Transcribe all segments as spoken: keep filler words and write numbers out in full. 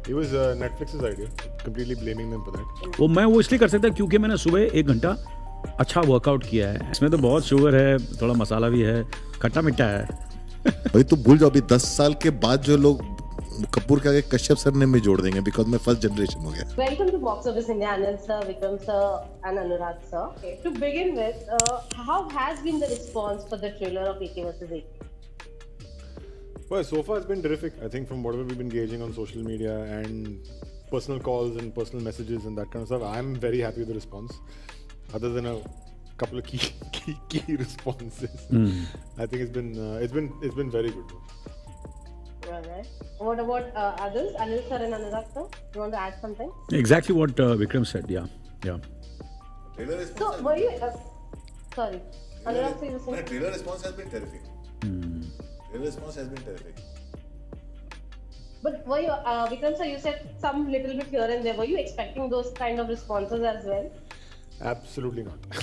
It was uh, Netflix's idea. Completely blaming them for that. वो मैं वो इसलिए कर सकता क्योंकि मैंने सुबह एक घंटा अच्छा वर्कआउट किया है. इसमें तो बहुत शुगर है, थोड़ा मसाला भी है, खट्टा मिट्टा है. भाई तू भूल जाओ, अभी दस साल के बाद जो लोग कपूर के आगे कश्यप सर ने में जोड़ देंगे, बिकॉज मैं फर्स्ट जनरेशन हो गया. Welcome to Box Office India, Anil sir, Vikram sir, and Anurag sir. Okay. To begin with, uh, how has been the response for the trailer of A K versus A K? Well, so far it's been terrific. I think from whatever we've been engaging on social media and personal calls and personal messages and that kind of stuff, I'm very happy with the response. Other than a couple of key key, key responses, Mm. I think it's been uh, it's been it's been very good. Alright. What about uh, others? Anil sir and Anurag sir? You want to add something? Exactly what uh, Vikram said. Yeah, yeah. So, were you? Uh, sorry, Anurag sir, you were saying? Trailer response has been terrific. Mm. Trailer response has been terrific. But were you, uh, Vikram sir, you said some little bit here and there. Were you expecting those kind of responses as well? Absolutely not.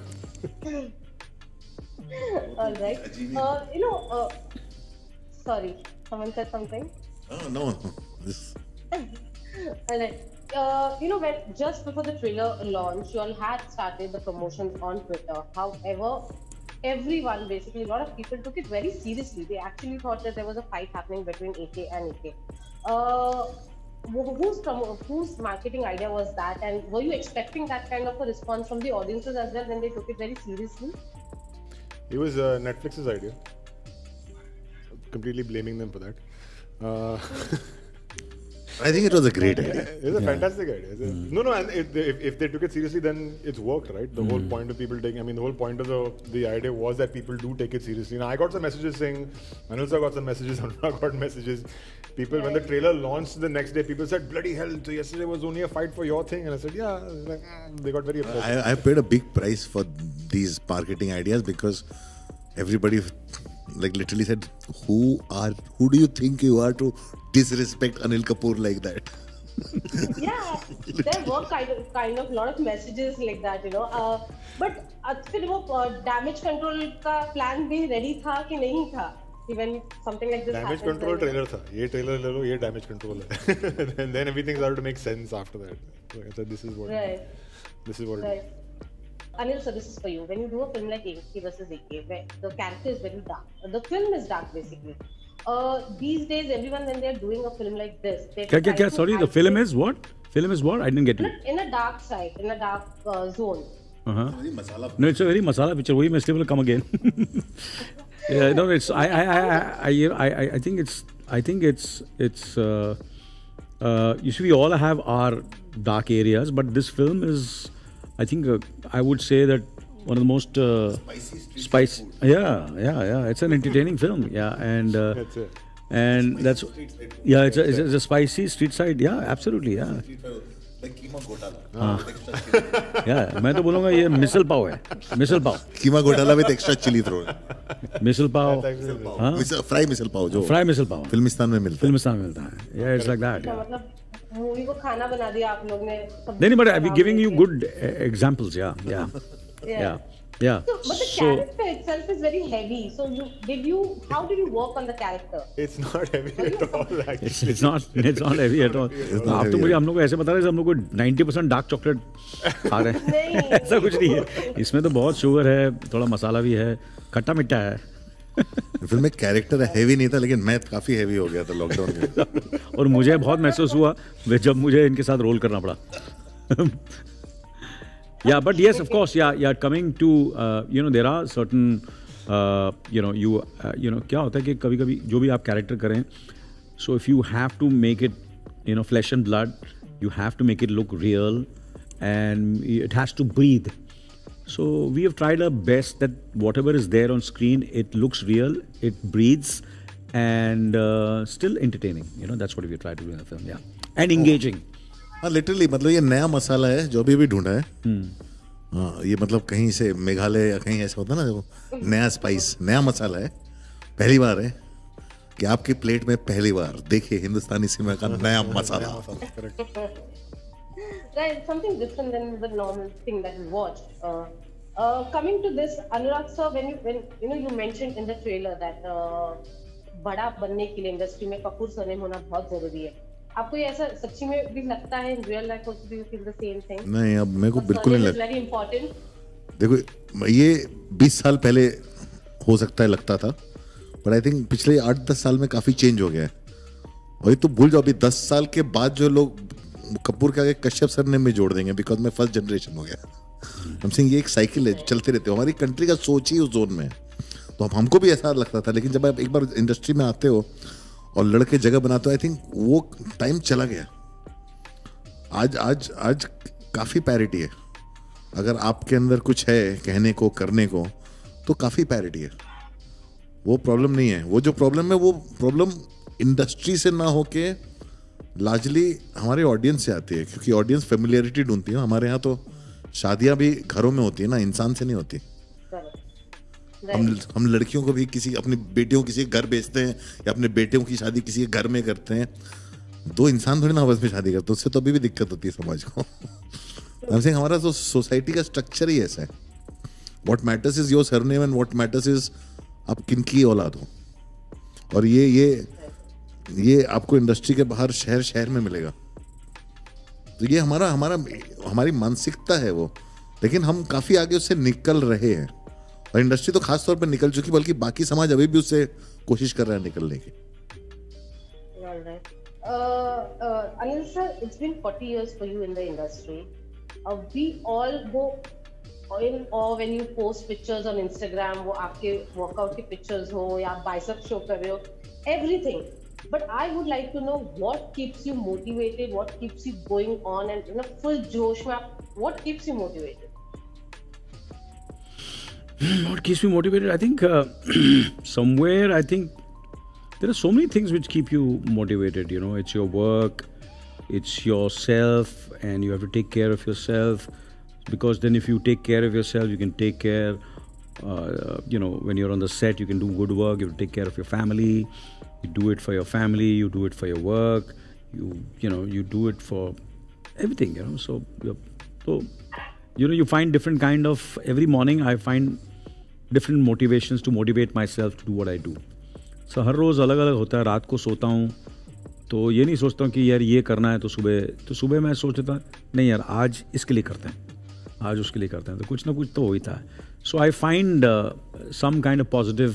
All right. Uh, you know, uh, sorry, someone said something. Oh no, no. This... All right. Uh, you know, when just before the trailer launch, you all had started the promotions on Twitter. However, everyone, basically, a lot of people took it very seriously. They actually thought that there was a fight happening between A K and A K. Uh, wh- whose promo- whose marketing idea was that, and were you expecting that kind of a response from the audiences as well when they took it very seriously? It was uh, Netflix's idea. Completely blaming them for that. Uh, I think it was a great idea. It's a fantastic idea. It's a- No, no, and it, if, if they took it seriously, then it's worked, right? The whole point of people taking, I mean, the whole point of the the idea was that people do take it seriously. Now, I got some messages saying, Anil sir got some messages, Anurag got messages. People, when the trailer launched the next day, people said, bloody hell, so yesterday was only a fight for your thing. And I said, yeah, like, mm, they got very upset. I, I paid a big price for these marketing ideas because everybody like literally said, who are who do you think you are to disrespect Anil Kapoor like that? Yeah, there were kind of kind of lot of messages like that, you know. Uh, but uh, फिर वो uh, damage control का plan भी ready था कि नहीं था? When something like this Damage happens, control then- trailer था. ये trailer ले लो, ये damage control है. And then everything started to make sense after that. So I said, this is what. Right. This is what. It is. Right. Anil, so this is for you. When you do a film like A K versus A K, where the character is very dark, the film is dark basically. Uh, these days, everyone when they're doing a film like this, they क्या क्या try क्या? to Sorry, the hide film it is what? Film is what? I didn't get you. in a- in a dark side, in a dark uh, zone. Uh-huh. Masala. No, it's a very masala picture. वही मैं इसलिए बोला come again. Yeah, no, it's I I I I I I I think it's I think it's it's uh, uh, you see we all have our dark areas, but this film is I think uh, I would say that one of the most uh, Spicy street spice. food. Yeah, yeah, yeah. It's an entertaining film. Yeah, and uh, That's it. and that's yeah. It's a, it's a it's a spicy street side. Yeah, absolutely. Yeah. Like keema gotala. Yeah, मैं तो बोलूँगा ये मिसल पाव है, misal pav, Keema gotala with extra chili thrown. Misal pav, हाँ, Misal, fry misal pav जो fry misal pav, Filmistan में मिलता है. फिल्मिस्तान में मिलता है. Yeah, it's like that. तो Yeah. मतलब मूवी को खाना बना दिया आप लोग ने. सब नहीं नहीं, but I'm खराब giving you करके. good uh, examples. Yeah, yeah, yeah, yeah. So, but the So character itself is very heavy. So, you did you? How did you work on the character? It's not heavy at all, actually. it's it's not it's not heavy at all. not आप तो heavy मुझे at हम लोग को ऐसे बता रहे हैं हम लोग को ninety percent डार्क चॉकलेट खा रहे हैं. नहीं. ऐसा कुछ नहीं है. इसमें तो बहुत शुगर है, थोड़ा मसाला भी है, खट्टा मिट्टा है. फिल्म में कैरेक्टर हैवी नहीं था, लेकिन मैं काफी हैवी हो गया था लॉकडाउन में. और मुझे बहुत महसूस हुआ वे जब मुझे इनके साथ रोल करना पड़ा. Yeah, but yes, of course, yeah, yeah. Coming to uh, you know, there are certain uh, you know, you uh, you know, क्या होता है कि कभी-कभी जो भी आप कैरेक्टर करें, so if you have to make it, you know, flesh and blood, you have to make it look real, and it has to breathe. So we have tried our best that whatever is there on screen, it looks real, it breathes, and uh, still entertaining. You know, that's what we try to do in the film. Yeah, and engaging. हाँ literally मतलब ये नया मसाला है जो भी अभी ढूंढा है. हाँ ये मतलब कहीं से मेघालय या कहीं ऐसा होता है ना, जो नया स्पाइस नया मसाला है, पहली बार है कि आपकी प्लेट में पहली बार देखिए हिंदुस्तानी सिनेमा का नया मसाला. Right, something different than the normal thing that we watch. Uh, uh, coming to this, Anurag sir, when you when you know you mentioned in the trailer that uh, बड़ा बनने के लिए industry में Kapoor surname होना बहुत जरूरी है. आपको ये ऐसा सच्ची में भी लगता है? In real life also do you feel the same thing? नहीं, अब मेरे को बिल्कुल नहीं लगता। Very important. देखो ये बीस साल पहले हो सकता है लगता था, बट आई थिंक पिछले आठ दस साल में काफी चेंज हो गया है। और ये तो भूल जाओ, अभी दस साल के बाद जो लोग कपूर के आगे कश्यप सरनेम में जोड़ देंगे बिकॉज मैं फर्स्ट जनरेशन हो गया। हम सिंह ये एक साइकिल है जो चलते रहते हो। हमारी कंट्री का सोच ही उस जोन में है, तो अब हमको भी ऐसा लगता था। लेकिन जब आप एक बार इंडस्ट्री में आते हो और लड़के जगह बनाते हो, आई थिंक वो टाइम चला गया। आज आज आज काफी पैरिटी है। अगर आपके अंदर कुछ है कहने को करने को तो काफी पैरिटी है, वो प्रॉब्लम नहीं है। वो जो प्रॉब्लम है वो प्रॉब्लम इंडस्ट्री से ना होके लार्जली हमारे ऑडियंस से आती है, क्योंकि ऑडियंस फेमिलियरिटी ढूंढती है। हमारे यहाँ तो शादियां भी घरों में होती है ना, इंसान से नहीं होती। हम हम लड़कियों को भी किसी अपनी बेटियों को किसी के घर भेजते हैं या अपने बेटियों की शादी किसी के घर में करते हैं। दो इंसान थोड़ी ना आपस में शादी करते, उससे तो अभी भी दिक्कत होती है समाज को। I'm saying हमारा तो सोसाइटी का स्ट्रक्चर ही ऐसा है। What matters is your surname and what matters is आप किनकी औलाद हो। और ये ये ये आपको इंडस्ट्री के बाहर शहर शहर में मिलेगा। तो ये हमारा हमारा हमारी मानसिकता है वो, लेकिन हम काफी आगे उससे निकल रहे हैं। और इंडस्ट्री तो खास तौर पर निकल चुकी, बल्कि बाकी समाज अभी भी उससे कोशिश कर रहा है निकलने की। Anil sir, it's been forty years for you in the industry. Uh, we all go in awe when you post pictures on Instagram, वो आपके workout के pictures हो या आप bicep show कर रहे हो, everything. But I would like to know what keeps you motivated, what keeps you going on and in a full जोश में आप, what keeps you motivated? What keeps me motivated? I think uh, somewhere I think there are so many things which keep you motivated. You know, it's your work, it's yourself, and you have to take care of yourself. Because then, if you take care of yourself, you can take care. Uh, you know, when you're on the set, you can do good work. You have to take care of your family. You do it for your family. You do it for your work. You you know you do it for everything. You know, so so you know you find different kind of every morning. I find different motivations to motivate myself to do what I do. So हर रोज़ अलग अलग होता है। रात को सोता हूँ तो ये नहीं सोचता हूँ कि यार ये करना है तो सुबह तो सुबह मैं सोच लेता नहीं यार आज इसके लिए करते हैं, आज उसके लिए करते हैं, तो कुछ ना कुछ तो होता है। So I find some kind of positive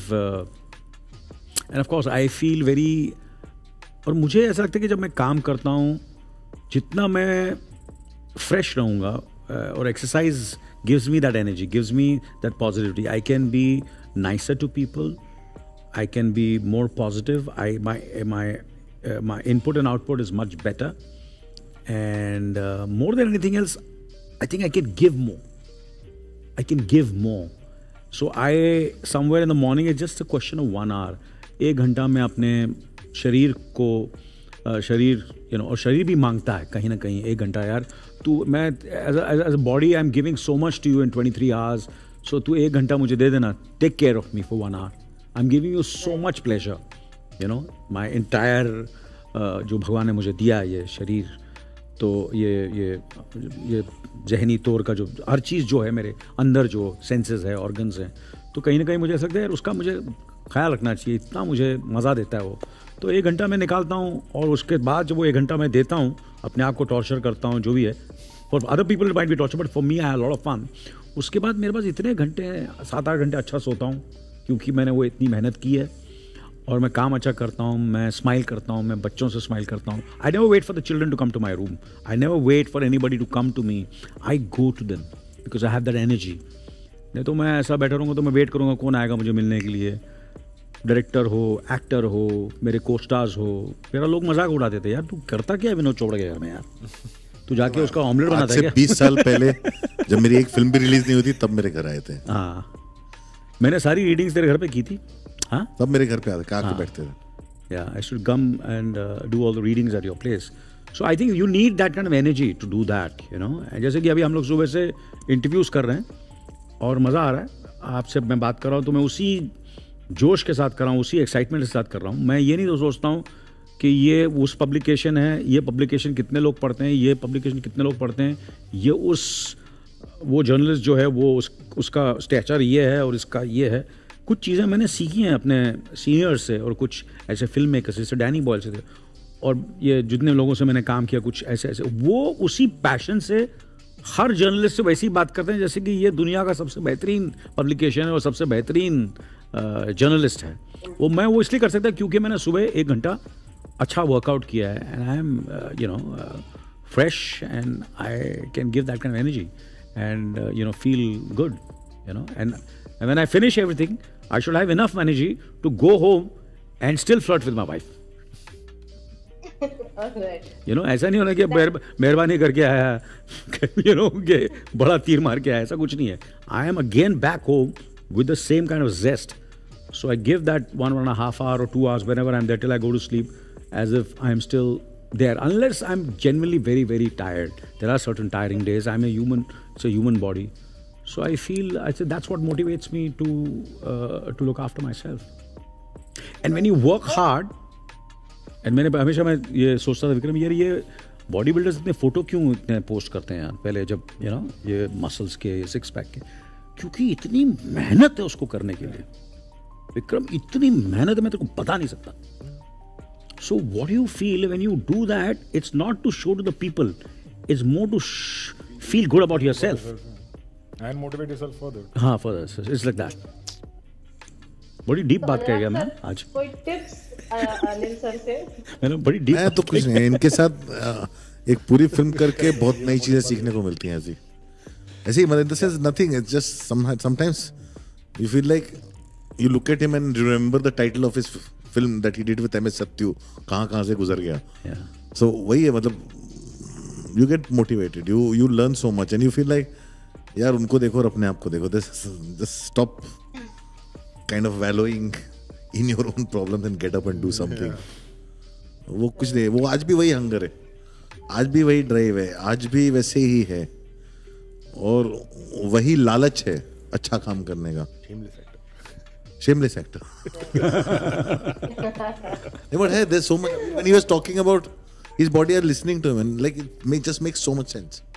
and of course I feel very. और मुझे ऐसा लगता है कि जब मैं काम करता हूँ जितना मैं फ्रेश रहूँगा और exercise gives me that energy, gives me that positivity. I can be nicer to people. I can be more positive. I my my uh, my input and output is much better. And uh, more than anything else, I think I can give more. I can give more. So I somewhere in the morning, it's just a question of one hour. एक घंटा में अपने शरीर को uh, शरीर you know और शरीर भी मांगता है कहीं ना कहीं एक घंटा यार तू मैं as as a body I am giving so much to you in twenty three hours, so तू एक घंटा मुझे दे देना, take care of me for one hour. I am giving you so much pleasure, you know my entire जो भगवान ने मुझे दिया ये शरीर, तो ये ये ये जहनी तौर का जो हर चीज़ जो है मेरे अंदर जो सेंसेस है ऑर्गन्स हैं, तो कहीं ना कहीं मुझे ऐसा लगता है यार उसका मुझे ख्याल रखना चाहिए, इतना मुझे मज़ा देता है वो। तो एक घंटा मैं निकालता हूँ और उसके बाद जब वो एक घंटा मैं देता हूँ अपने आप को टॉर्चर करता हूँ जो भी है। For other people it might be torture but for me I have lot of fun. उसके बाद मेरे पास इतने घंटे हैं, सात आठ घंटे अच्छा सोता हूँ क्योंकि मैंने वो इतनी मेहनत की है और मैं काम अच्छा करता हूँ, मैं स्माइल करता हूँ, मैं बच्चों से स्माइल करता हूँ। I never wait for the children to come to my room, I never wait for anybody to come to me, I go to them because I have that energy. नहीं तो मैं ऐसा बैठा रहूँगा तो मैं वेट करूँगा कौन आएगा मुझे मिलने के लिए, डायरेक्टर हो, एक्टर हो, मेरे को स्टार्स हो। मेरा लोग मजाक उड़ाते थे यार तू करता क्या विनोद चोपड़ा के घर में यार, तू जाके उसका ऑमलेट बनाता है क्या? बीस साल पहले जब मेरी एक फिल्म भी रिलीज नहीं हुई तब मेरे घर आए थे। हाँ मैंने सारी रीडिंग्स तेरे घर पे की थी। हाँ तब मेरे घर पे आते कार पे बैठते थे। या I should come and do all the readings at your place. So I think you need that kind of energy to do that, you know. जैसे कि अभी हम लोग सुबह से इंटरव्यूज कर रहे हैं और मज़ा आ रहा है, आपसे मैं बात कर रहा हूँ तो मैं उसी जोश के साथ कर रहा हूँ, उसी एक्साइटमेंट के साथ कर रहा हूँ। मैं ये नहीं तो सोचता हूँ कि ये उस पब्लिकेशन है, ये पब्लिकेशन कितने लोग पढ़ते हैं, ये पब्लिकेशन कितने लोग पढ़ते हैं, ये उस वो जर्नलिस्ट जो है वो उस उसका स्टैचर ये है और इसका ये है। कुछ चीज़ें मैंने सीखी हैं अपने सीनियर्स से और कुछ ऐसे फिल्म मेकर्स जैसे डैनी बॉयल से थे, और ये जितने लोगों से मैंने काम किया कुछ ऐसे ऐसे, वो उसी पैशन से हर जर्नलिस्ट से वैसी बात करते हैं जैसे कि ये दुनिया का सबसे बेहतरीन पब्लिकेशन है और सबसे बेहतरीन जर्नलिस्ट है। वो मैं वो इसलिए कर सकता क्योंकि मैंने सुबह एक घंटा अच्छा वर्कआउट किया है and I am you know fresh and I can give that kind of energy and you know feel good, you know, and when I finish everything I should have enough energy to go home and still flirt with my wife. You know, ऐसा नहीं होना कि मेहरबानी करके आया, you know, कि बड़ा तीर मार के आया, ऐसा कुछ नहीं है। I am again back home with the same kind of zest. So I give that one, one and a half hour or two hours whenever I'm there till I go to sleep as if I'm still there. Unless I'm genuinely very, very tired. There are certain tiring days. I'm a human. It's a human body. So I feel, I say that's what motivates me to uh, to look after myself. And when you work hard, and मैंने हमेशा मैं ये सोचता था विक्रम यार ये body builders इतने photo क्यों इतने पोस्ट करते हैं यार पहले जब यू नो ये मसल्स के सिक्स पैक के, क्योंकि इतनी मेहनत है उसको करने के लिए विक्रम, इतनी मेहनत है मैं तेरे को बता नहीं सकता। So what you feel when you do that, it's not to show to the people, it's more to feel good about yourself and motivate yourself further. हाँ, फर्दर इट्स लाइक दैट। बड़ी डीप बात कर गया मैं आज। कोई tips Anil sir से? मैंने बड़ी डीप मैं तो कुछ नहीं, इनके साथ एक पूरी फिल्म करके बहुत नई चीजें सीखने को मिलती हैं ऐसी ऐसी मतलब this is nothing, it's just sometimes you feel like you look at him and remember the title of his film that he did with M S Sathyu, कहाँ कहाँ से गुजर गया। सो वही है, मतलब you get motivated, you you learn so much and you feel like यार उनको देखो और अपने आप को देखो, this just stop kind of wallowing in your own problems and get up and do something. वो कुछ नहीं, वो आज भी वही हंगर है, आज भी वही ड्राइव है, आज भी वैसे ही है और वही लालच है अच्छा काम करने का। Shameless actor. But hey, there's so much. When he was talking about his body, I was listening to him, and like it may, just makes so much sense.